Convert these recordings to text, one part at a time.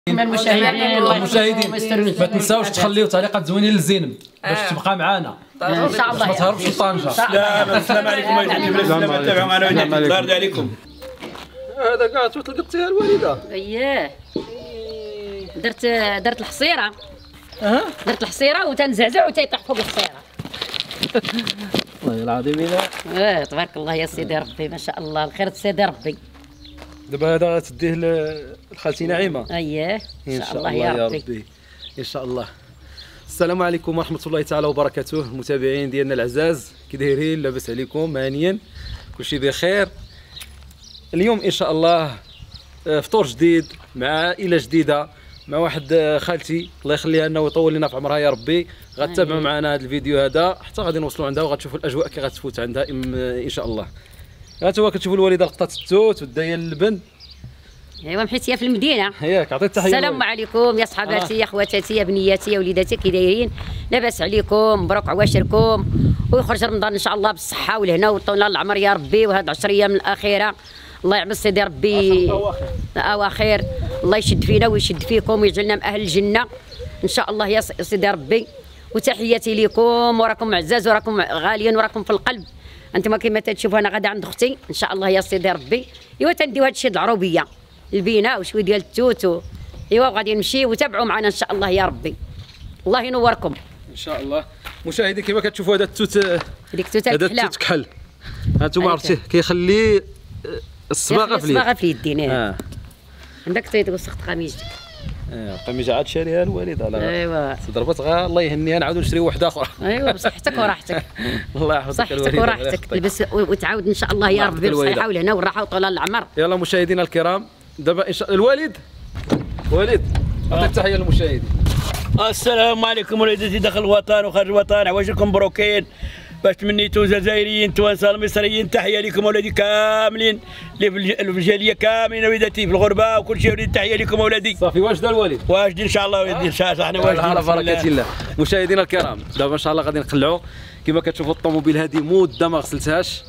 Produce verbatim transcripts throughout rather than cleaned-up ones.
المشاهدين المشاهدين ما تنساوش تخليو تعليقات زوينين لزينب باش تبقى معنا ان شاء الله. ما تهربش لطنجة. لا السلام عليكم السلام تابعوا معنا الله يرضي عليكم. هذا كاع تلقيتيها الوالده. اييه درت درت الحصيره. اه درت الحصيره وتنزعزع وتيطيح فوق الحصيره. والله العظيم الا اه تبارك الله يا سيدي ربي ما شاء الله الخير سيدي ربي. دابا هذا تديه لخالتي نعيمه. اييه ان شاء الله يا ربي ان شاء الله. السلام عليكم ورحمه الله تعالى وبركاته. المتابعين ديالنا العزاز كي دايرين؟ لاباس عليكم؟ مهنيين؟ كلشي بخير؟ اليوم ان شاء الله فطور جديد مع عائله جديده مع واحد خالتي الله يخليها لنا ويطول لنا في عمرها يا ربي. غتتابعوا معنا هذا الفيديو هذا حتى غادي نوصلوا عندها وغتشوفوا الاجواء كي غتفوت عندها ان شاء الله. هانتوما كتشوفوا الوالده لقطات التوت والدايه اللبن. ايوا محيت هي في المدينه. ياك عطيت التحيه. السلام عليكم يا صحاباتي يا خواتاتي يا بنياتي يا وليداتي كي دايرين؟ لاباس عليكم؟ مبروك عواشركم ويخرج رمضان ان شاء الله بالصحه والهنا وطول العمر يا ربي. وهاد العشر ايام الاخيره الله يعمل سيدي ربي اواخر الله يشد فينا ويشد فيكم ويجعلنا من اهل الجنه ان شاء الله يا سيدي ربي. وتحياتي لكم وراكم عزاز وراكم غاليين وراكم في القلب. انتم كما تشوفوا انا غادا عند اختي ان شاء الله يا سيدي ربي. ايوا تنديو هذا الشيء العروبيه البينه وشويه ديال التوت. ايوا غادي نمشي وتابعوا معنا ان شاء الله يا ربي. الله ينوركم ان شاء الله. مشاهدي كما كتشوفوا هذا التوت ديك التوت هذا التوت كحل. هانتوما عرفتيه كيخلي الصباغه في اليد. الصباغه في اليدين. اه عندك تيت وسخت قميجتك. اه قميجه عاد شاريها الوالده. لا ايوا ضربت غا الله يهنيها نعاودوا نشريو واحده اخرى. ايوا بصحتك وراحتك. الله يحفظك الوالده. صحتك وراحتك لبس وتعاود ان شاء الله يا ربي بالصحه والهنا والراحه وطول العمر. يلا مشاهدينا الكرام دابا ان شاء الوالد والد عطيك تحيه للمشاهدين. السلام عليكم وليداتي داخل الوطن وخارج الوطن عواشركم مبروكين باش تمنيتوا جزائريين توانسه المصريين. تحيه لكم اولادي كاملين اللي في الجاليه كاملين وليداتي في الغربه وكل شيء. وليدي تحيه لكم اولادي. صافي واجد الوالد؟ واجد ان شاء الله وليدي ان شاء الله. احنا واجدين على بركه الله. مشاهدينا الكرام دابا ان شاء الله غادي نقلعوا. كما كتشوفوا الطوموبيل هذه مده ما غسلتهاش.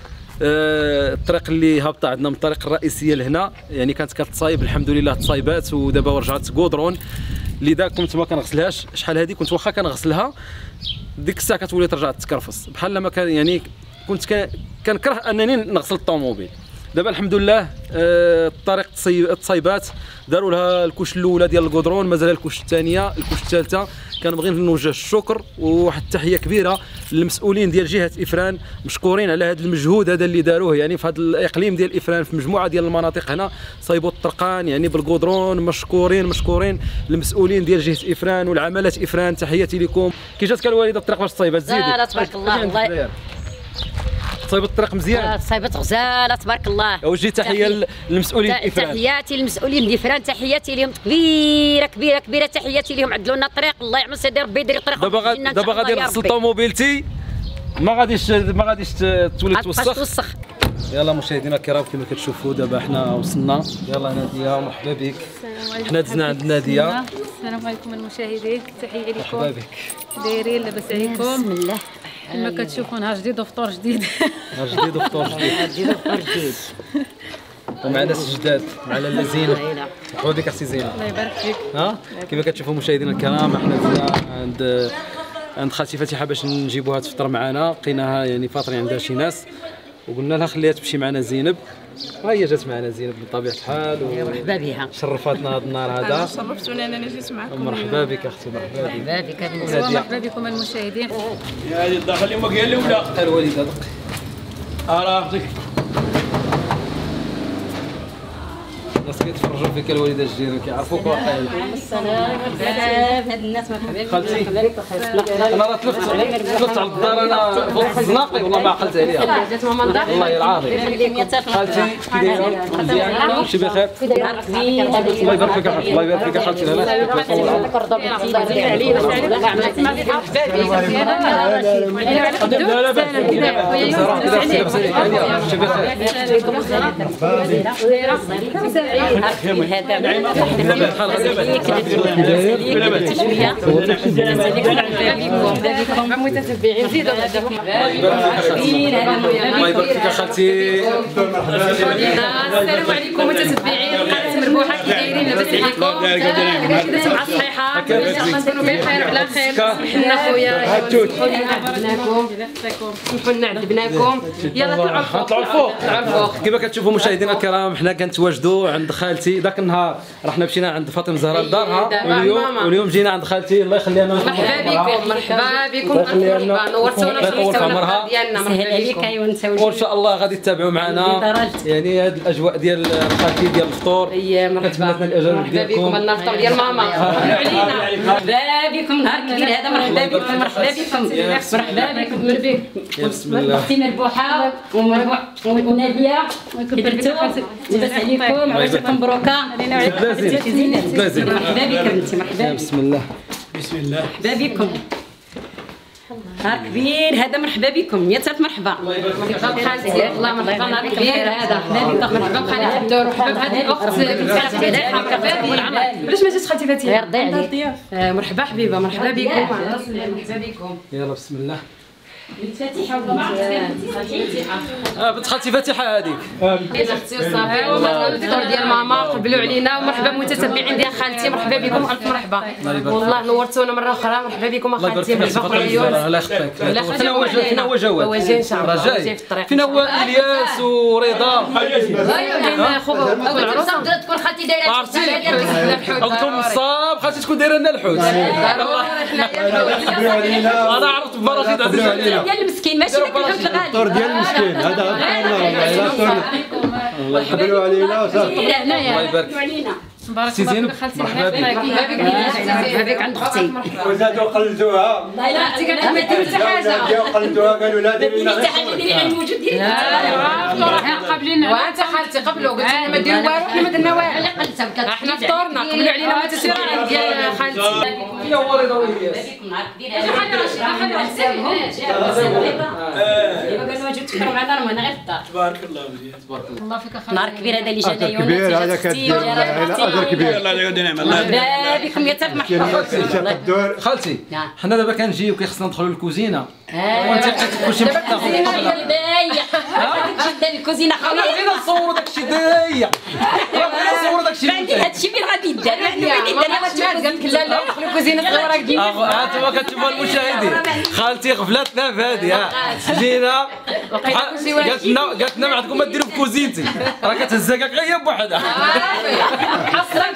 أه الطريق اللي هابطه عندنا من الطريق الرئيسيه لهنا يعني كانت كتصايب الحمد لله تصايبات ودابا ورجعت كودرون. لذا كنت ما كنغسلهاش شحال هذه كنت واخا كنغسلها ديك الساعه كتولي ترجع تكرفص بحال لما كان يعني كنت كنكره انني نغسل الطوموبيل. دابا الحمد لله آه الطريق تصايبات داروا لها الكوش الاولى ديال الكودرون مازال الكوش الثانيه الكوش الثالثه. كنبغي نوجه الشكر وواحد التحيه كبيره للمسؤولين ديال جهه افران مشكورين على هذا المجهود هذا اللي داروه يعني في هذا الاقليم ديال افران في مجموعه ديال المناطق هنا صايبوا الطرقان يعني بالكودرون. مشكورين مشكورين المسؤولين ديال جهه افران والعمالات افران. تحياتي لكم. كي جاتك الوالده الطريق باش تصايبها تزيدي؟ لا لا تبارك الله الله صايبت الطريق مزيان. صايبت غزاله تبارك الله. وجهي تحيه للمسؤولين افران. تحياتي للمسؤولين افران تحياتي لهم كبيره كبيره كبيره. تحياتي لهم عدلوا لنا الطريق الله يعمل سيدي ربي يدير الطريق. دابا دابا غادي نغسل طوموبيلتي ما غاديش ما غاديش تولي توسخ. يلا مشاهدينا الكرام كما كتشوفوا دابا حنا وصلنا. يلا ناديه مرحبا بك. حنا دزنا عند ناديه. السلام عليكم المشاهدين تحيه لكم. مرحبا بك. دايرين لاباس عليكم؟ بسم الله. كما كتشوفوا نهار جديد وفطور جديد. نهار جديد وفطور جديد. نهار جديد وفطور جديد. ومعنا السجدات معنا لا زينب. مرحبا بك اختي زينب. الله يبارك فيك. ها كما كتشوفوا مشاهدينا الكرام حنا زدنا عند عند خالتي فاتحه باش نجيبوها تفطر معنا. لقيناها يعني فاطرين عندها شي ناس وقلنا لها خليها تمشي معنا زينب. ها هي جات معنا زينب بطبيعه الحال مرحبا بها. شرفتنا هذا النهار هذا. شرفتوني انا جيت معكم. مرحبا بك اختي. مرحبا بك. مرحبا بك. مرحبا بكم المشاهدين. يا هذه الداخل اليوم كاين الاولى الوالده دق ارا اختك الناس كيتفرجوا فيك الوالده الجيران كيعرفوك واقيلا. السلام عليكم. هاد الناس مرحبا خالتي انا راه تلفت تلفت على الدار انا فوق الزناقي والله ما عقلت عليها. جات ماما الدار والله العظيم. خالتي كي دايره؟ مزيان شي بخير؟ الله يبارك فيك الله يبارك فيك خالتي. الله يطول عمرك. لا لا باس شي بخير. متتبعين زيدوا الله يبارك فيك خالتي. السلام عليكم متتبعين قناه مربوحه كي دايرين لاباس عليكم مع الصحيحه تكونوا بخير وعلى خير سمحنا خويا عذبناكم سمحوا لنا عذبناكم يلا طلعوا الفوق نطلعوا الفوق طلعوا الفوق كما كتشوفوا مشاهدينا الكرام حنا كنتواجدوا عند خالتي ذاك النهار رحنا مشينا عند فاطمه الزهراء لدارها واليوم واليوم جينا عند خالتي الله يخليها لنا مرحبا بكم مرحبا بكم مرحبا نورتونا في ديالنا مرحبا بكم وان شاء الله غادي تتابعوا معنا يعني هذه الاجواء ديال خالتي ديال الفطور اي مرحبا مرحبا بكم الفطور ديال ماما علينا مرحبا بكم نهار كبير هذا مرحبا بكم مرحبا بكم مرحبا بكم مربي بسم الله اختي مربوحه ومربوح وناديه كبرتوا لاباس عليكم عواشركم مبروكه لازم لازم مرحبا بكم انت مرحبا بسم الله بسم الله مرحبا بكم نهار كبير هذا مرحبا بكم يا تات مرحبا مرحبا خالتي الله مرحبا نهار كبير هذا مرحبا بخالتي عبدو مرحبا بهذه الاخت بنت خالتي علاش ما جاتش خالتي فاتيه يرضي عليك مرحبا حبيبه مرحبا بكم مرحبا بكم يلا بسم الله الفاتحه ولا اه بنت خالتي فاتحه هذيك اختي وصافي الفطور ديال ماما قبلوا علينا ومرحبا متتبعين ديال خالتي مرحبا بكم الف مرحبا والله نورتونا مره اخرى مرحبا بكم خالتي مرحبا خويا الله يخطيك لا فين هو فين هو جواد هو جاي ان شاء الله راه جاي جاي في الطريق فين هو الياس ورضا كاين خو ابو العروس تكون خالتي دايره عرفتي قلتم الصاب خاصك تكون دايره لنا الحوت انا عرفت ببركه هذه ديال المسكين ماشي داك الحوت الغالي الطور ديال المسكين هذا الله يحبلوا علينا وصافي الله يبارك بارك سي الله زينب فيك خالتي مرحبا بك مرحبا بك عند اختي وزادوا قلدوها لا لا انت قالت ما ديروا حتى حاجه جاو قلدوها قالوا لا ديروا لنا حتى حاجه ديري على الوجود ديالك لا قبلنا وانت خالتي قبلوا قلت لنا ما ديروا والو حنا ما درنا والو احنا فطورنا قبلوا علينا متسيرين ديال خالتي فين هو رضا والياس تبارك الله مزيان الله فيك خالتي نهار كبير هذا اللي جانا يونس كبير هذا كدير اجر كبير الله يعود نعم الله مرحبا بكم يا تاف مرحبا شاف الدور خالتي نعم. حنا دابا كنجيو كيخصنا ندخلوا للكوزينه وانت لقيتي كلشي محطوط جدا الكوزينه انا بغينا نصوروا داكشي ضيق بغينا نصوروا داكشي عندي هادشي فين غادي يدار يعني وين يدار قال لك لا لا دخلوا كوزينه صغيره كدير هانتوما كتشوفوا المشاهدين خالتي غفلاتنا في هذه ها جينا قالت لنا قالت لنا ما عندكم ما ديروا في كوزينتي راه كتهزها كاع غير بوحدها حصله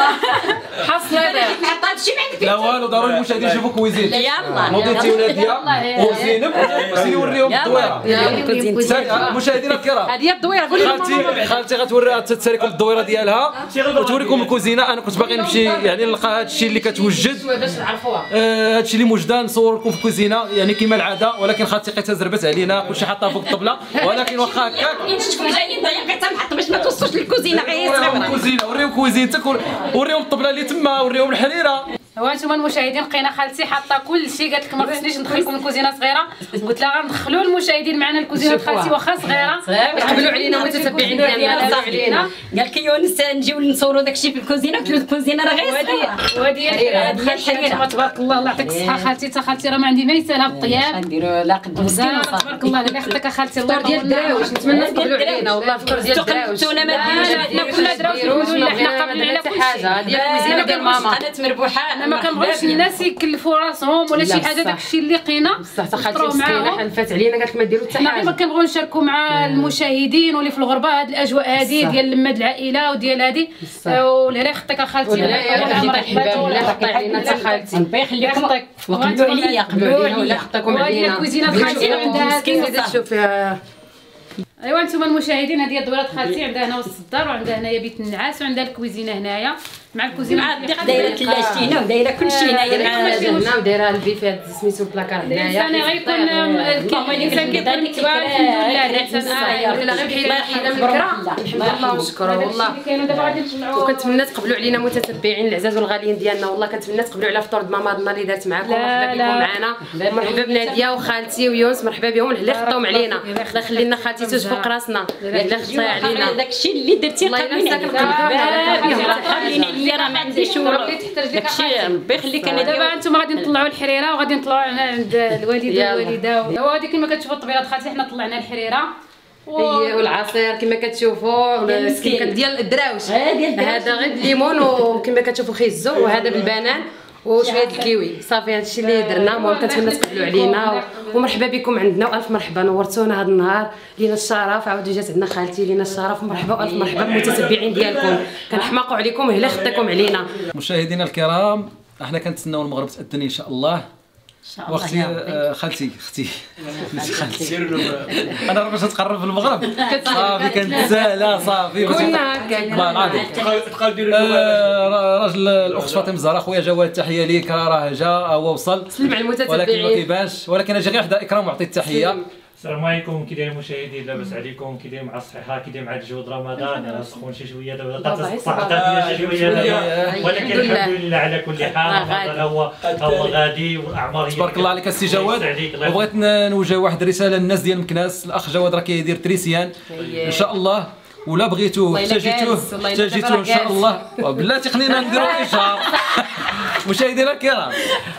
حصله نحط هادشي ما عندك لا والو ضروري المشاهدين يشوفوا كويزين يلا موديتي وناديه وزينب وسيدي وريهم الدويره مشاهدينا الكرام هذه هي الدويره قولي لهم خالتي خالتي غتوريها تساليكم الدويره ديالها وتوريكم الكوزينه. انا كنت باغي نمشي يعني نلقى هذا الشيء اللي كتوجد باش نعرفوها هذا الشيء اللي موجوده نصور لكم في الكوزينه يعني كما العاده، ولكن خالتي لقيتها زربت علينا كلشي حاطها فوق الطبله، ولكن واخا هكاك شكون جايين ضيع حتى نحط باش ما توصلش للكوزينه غير وريهم صغيره. الكوزينه وريهم كوزينتك وريهم الطبله اللي تما وريهم الحريره. هو انتم المشاهدين لقينا خالتي حاطه كل شيء، قالت لك ما خصنيش ندخل لكم الكوزينه صغيره، قلت لها غندخلوا المشاهدين معنا الكوزينه خالتي واخا صغيره قبلوا علينا متتبعين ديالنا صافي علينا. قال لك يونس نجيو نصوروا داكشي في الكوزينه، قلت له الكوزينه راه غير صغيره. وهذه هي الحريره تبارك الله. الله يعطيك الصحه خالتي، تا خالتي راه ما عندي ما يسالها بالطياب. نديروا لا قد مسكين تبارك الله الله يخليك خالتي. الله ديال الدراوش نتمنى تقبلوا علينا والله الفطور ديال الدراوش تونا ما عندنا كل دراوش نقولوا لا حنا قابلين على كل حاجه. هذه الكوزينه ديال ماما قناه مربوحه. انا ما كنبغيش الناس يكلفوا راسهم ولا شي حاجه، داكشي اللي لقينا بصح تا خالتي مسكينه حلفات علينا قالت ما ديروا حتى حنا حاجه. غير كنبغيو نشاركوا مع المشاهدين واللي في الغربه هاد الاجواء هذه ديال لماد العائله وديال هذه. ولا يخطيك خالتي الله يحطي علينا تا خالتي. الله يخليكم وقبلوا عليا قبلوا عليا يحطيكم وهذه علينا. الكوزينه خالتي عندها مسكينه تشوفيها. ايوا انتم المشاهدين هذه هي دويره خالتي، عندها هنا وسط الدار وعندها هنايا بيت النعاس وعندها الكوزينه هنايا مع الكوزينه مع الدق دايره كلاشتينا ودايره كلشي هنايا مع هنا ودايره البيفات سميتو البلاكار هنايا. الانسان غيكون الانسان كيكون متوالد الحمد لله الانسان ولا غير بحال حيله من الكرا الحمد لله ونشكره والله. كاينوا دابا غادي نجمعوا. وكنتمنى تقبلوا علينا متتبعين العزاز والغاليين ديالنا، والله كنتمنى تقبلوا على فطور ماما النهار اللي دارت معكم. مرحبا بكم معنا، مرحبا بناديه وخالتي ويونس، مرحبا بهم اللي خطاو علينا. الله يخلي لنا خالتي توج فوق راسنا اللي خطاي علينا. داكشي اللي درتي قبلين عليا راه ما عنديش داكشي ربي يخليك. انا دابا انتم غادي نطلعوا الحريره وغادي نطلعوا عند الوالده والوالده. وهذه كما كتشوفوا الطبيعه خالتي، حنا طلعنا الحريره هي والعصير كما كتشوفوا السكين ديال الدراوش هذا غير بالليمون وكما كتشوفوا خيزو وهذا بالبنان وشويه الكيوي صافي هادشي اللي درنا. المهم كنتمنى تقبلوا علينا ومرحبا بكم عندنا والف مرحبا نورتونا هذا النهار. لينا الشرف عاودوا جات عندنا خالتي لينا الشرف مرحبا والف مرحبا بالمتتبعين ديالكم كنحماقوا عليكم وهلا خطيكم علينا. مشاهدينا الكرام احنا كنتسناو المغرب تاذن ان شاء الله. واختي خالتي اختي خالتي انا باش تقرب في المغرب صافي كانت ساهله صافي كنا هكاك والله العظيم. راجل الاخت فاطمه الزهراء خويا جواد تحيه ليك راه جا هو وصل سلم على المتتبعين ولكن ما كيبانش ولكن اجي غير حدا اكرام وعطي التحيه. السلام عليكم كي داير المشاهدين لاباس عليكم كي داير مع الصحيحه كي داير مع الجود رمضان انا سخون شي شويه دابا بقات الصحه شي شويه دابا ولكن الحمد لله على كل حال هذا هو هو غادي والاعمار هي تبارك الله عليك السي جواد. وبغيت نوجه واحد الرساله للناس ديال مكناس. الاخ جواد راه كيدير تريسيان ان شاء الله ولا بغيتوه احتاجيتوه احتاجيتوه ان شاء الله وبلاتي خلينا نديروا اشهار. مشاهدينا الكرام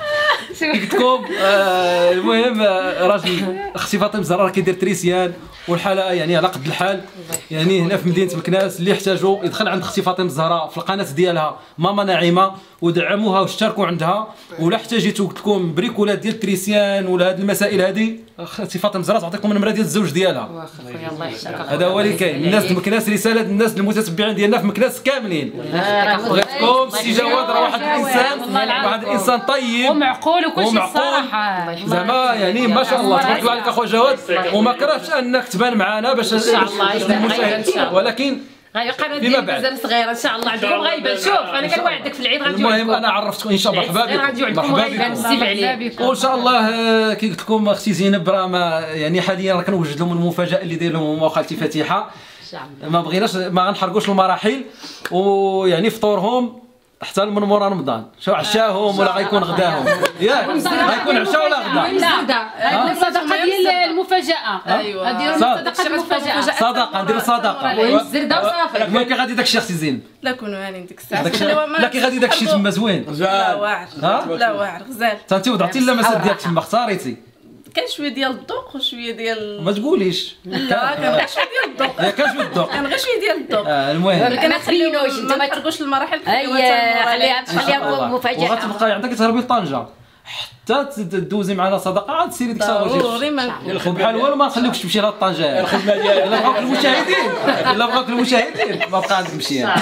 قلت لكم آه المهم آه راجل اختي فاطمه الزهراء كيدير تريسيان والحاله يعني على قد الحال يعني هنا في مدينه مكناس. اللي يحتاجوا يدخل عند اختي فاطمه الزهراء في القناه ديالها ماما نعيمه ودعموها واشتركوا عندها. ولا احتاجيتوا قلت لكم بريكولات ديال تريسيان ولا هذه المسائل هذه اختي فاطمه الزهراء تعطيكم النمره ديال الزوج ديالها. هذا هو اللي كاين. الناس في مكناس رساله الناس المتتبعين ديالنا في مكناس كاملين بغيتكم السي جواد راه واحد الانسان واحد الانسان طيب ومعقول وكل شيء الصراحه زعما يعني ما شاء الله تبارك الله عليك اخويا جواد. وما كرهتش انك تبان معنا باش المشاهد ولكن فيما بعد مازال صغيره ان شاء الله عندكم غايبه. شوف انا كنوعدك في العيد غنجيو. المهم انا عرفتكم ان شاء الله مرحبا بكم مرحبا بكم وان شاء الله. كي قلت لكم اختي زينب راه ما يعني حاليا راه كنوجد لهم المفاجاه اللي داير لهم هما وخالتي فاتحه. ما بغيناش ما غنحرقوش المراحل ويعني فطورهم حتى من مورا رمضان شو عشاهم ولا غيكون غداهم ياك غيكون عشاء ولا غدا. لا الصدقه ديال المفاجاه. ايوا نديروا صدقه المفاجاه صدقه نديروا صدقه الزرده وصافي. المهم كي غادي داك الشيء اختي زين لا كونوا هانيين ديك الساعه لا كي غادي داك الشيء تما زوين لا واعر لا واعر غزال انت وضعتي اللمسات ديالك تما اختاريتي كان شويه ديال الذوق وشويه ديال ما تقوليش لا كان غير شويه ديال الذوق يا كان شويه الذوق كان غير شويه ديال الذوق. المهم ما تخليوش انت ما تحرقوش المراحل خليها خليها خليها مفاجاه وغتبقاي عندك تهربي لطنجه حتى تدوزي معنا صدقه عاد سيري ديك الصاوي ضروري ما بحال والو ما نخليوكش تمشي لهاد طنجه. الخدمه ديالك الا بغاوك المشاهدين الا بغاوك المشاهدين ما بقى عندك مشيان.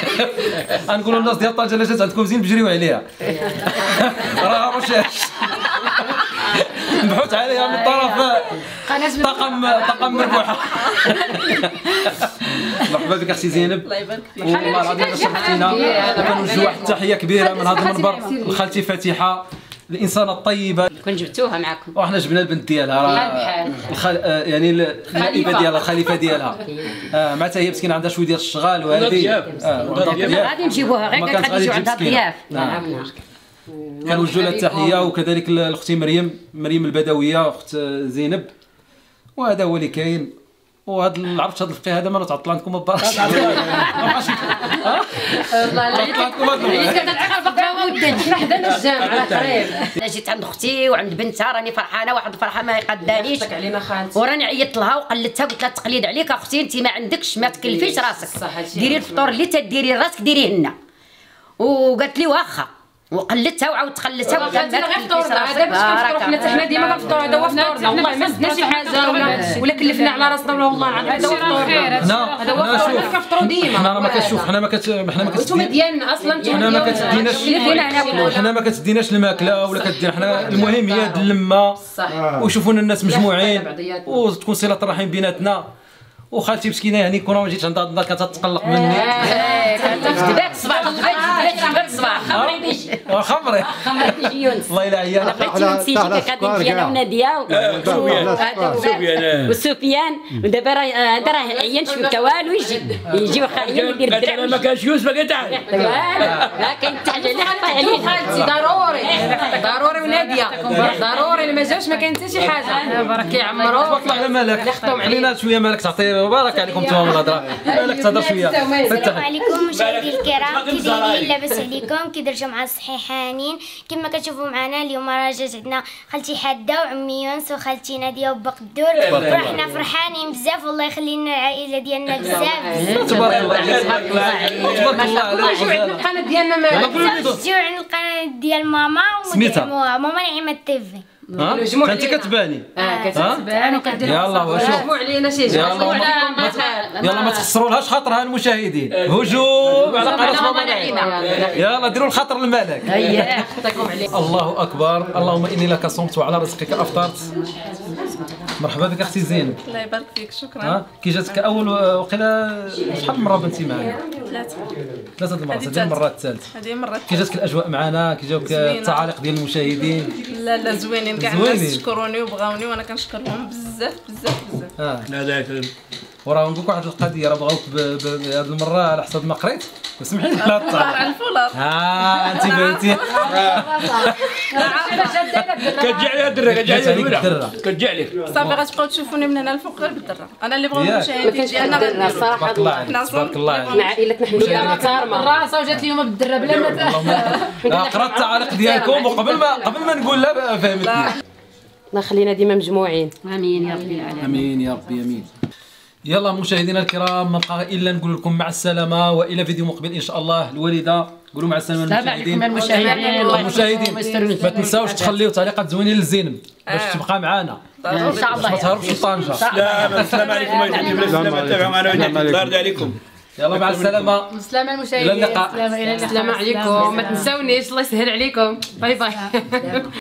غنقولوا الناس ديال طنجه الا جات عندكم زين بجريو عليها راه رشاش نبحث عليها من طرف طاقم طاقم مربوحه. مرحبا بك اختي زينب الله يبارك فيك والله العظيم شرفتينا. كنوجه واحد التحيه كبيره من هذا المنبر لخالتي فاتحه الانسانه الطيبه. كون جبتوها معكم وحنا جبنا البنت ديالها راه الخال يعني النائبه ديالها الخليفه ديالها اه معناتها هي مسكينه عندها شويه ديال الشغال وهذه غادي نجيبوها غير غادي عندها ضياف. كنوجهوا لها التحيه وكذلك لاختي مريم مريم البدويه اخت زينب. وهذا هو اللي كاين. وهذا عرفت هذا الفقيه هذا ما تعطل عندكم ما بقاش والله لا حدانا الجامع قريب. انا جيت عند اختي وعند بنتها راني فرحانه واحد الفرحه ما يقدانيش علينا خالتي وراني عيطت لها وقلتها قلت لها التقليد عليك اختي انت ما عندكش ما تكلفيش راسك ديري الفطور اللي تديري راسك ديريه لنا. وقالت لي واخا وقلتها وعاودت خلتها وقالت لها غير فطورنا هذا باش كنفطروا حنا حنا ديما كنفطروا هذا هو فطورنا والله ما زدنا شي حاجه ولا ولا كلفنا على راسنا ولا والله العظيم هذا هو فطورنا هذا هو فطورنا كنفطروا ديما. حنا ما كتشوف حنا ما كت حنا ما انتم ديالنا اصلا حنا ما كتديناش حنا ما كتديناش الماكله ولا كدير حنا المهم هي اللمه ويشوفونا الناس مجموعين وتكون صله الرحم بيناتنا. وخالتي مسكينه يعني كون ما جيتش عندها الدار كانت تتقلق مني. جبت الصباح جبت الصباح خمري ديش خمري خمري يونس الله يلا عيالك بغيتي نسيتي غادي انا وناديه وسفيان ودابا راه هذا راه عيان شويه والو يجي يجي واخا عيان يدير الدرع ما كانش يوسف باقي تعال لا كاين حاجه اللي حطها عليه خالتي ضروري ضروري وناديه ضروري ما جاوش ما كاين حتى شي حاجه بارك يعمرو تبارك على مالك خلينا شويه مالك تعطي بارك عليكم تمام الهضره مالك تهضر شويه. السلام عليكم مشاهدي الكرام كي دايرين لاباس عليكم كي درتو مع الصحيحانين كما كما كتشوفوا معنا اليوم راه جات عندنا خالتي حاده وعمي يونس وخالتي ناديه وبقدور، وحنا فرحانين بزاف والله يخلي لنا العائله ديالنا بزاف. تبارك الله تبارك الله عليك. شو عندنا القناه ديالنا ما جيو عند القناه ديال ماما ومدعموها ماما نعيمه تيفي. ها انت كتباني اه كتبان وكدير يلا وشوف شوفوا علينا شي يلا يلا ما تخسرولهاش خاطرها المشاهدين. هجوم على قناه ماما نعيمه. يلا ديروا الخاطر الملك. اييه خطاكم عليك. الله اكبر. اللهم اني لك صمت وعلى رزقك افطرت. مرحبا بك اختي زينب. الله يبارك فيك شكرا. ها كي جاتك اول وقيله شحال من مره بنتي معنا؟ ثلاثة ثلاثة المرات. هذه المره الثالثه. هذه المرة كي جاتك الاجواء معنا؟ كي جاوك التعاليق ديال المشاهدين؟ لا لا زوينين كاع الناس شكروني وبغاوني وانا كنشكرهم بزاف بزاف بزاف. اه لا لا وراه نقول لك واحد القضيه راه بغاوك هذه المره على حسب ما قريت. سمحي لي لا تطلع الفولار. ها انت بنتي كتجي عليها الدره كتجي عليها الدره كتجي عليك. صافي غتبقاو تشوفوني من هنا الفوق غير بالدره. انا اللي بغاو المشاهدين ديالنا درنا الصراحه تبارك الله عليك تبارك الله عليك. مع عائلتنا حمديه محترمه الراسه وجات اليوم بالدره بلا ما قرات التعاليق ديالكم وقبل ما قبل ما نقول لا فهمتني. الله يخلينا ديما مجموعين. امين يا رب العالمين. امين يا ربي امين. يلا مشاهدينا الكرام ما بقى الا نقول لكم مع السلامه والى فيديو مقبل ان شاء الله. الوالده قولوا مع السلامه للمشاهدين. المشاهدين ما تنساوش تخليو تعليقات زوينين للزينب باش تبقى معنا ان شاء الله. ما تهربش لطنجه. لا السلام عليكم السلام تابعوا معنا بارد عليكم. يلا مع السلامه. السلامه المشاهدين. الى اللقاء. السلام عليكم. ما تنساونيش الله يسهل عليكم. باي باي.